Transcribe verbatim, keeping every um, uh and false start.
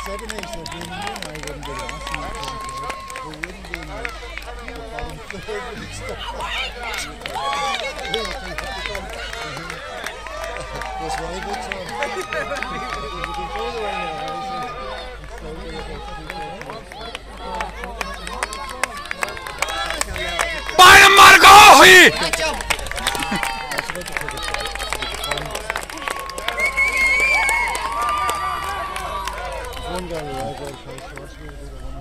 seven eggs that being you and I wouldn't get lost in that one. We wouldn't be in the bottom third and stuff. Was very good so. We can go the way now. Bayern Marco! One guy arrived out of the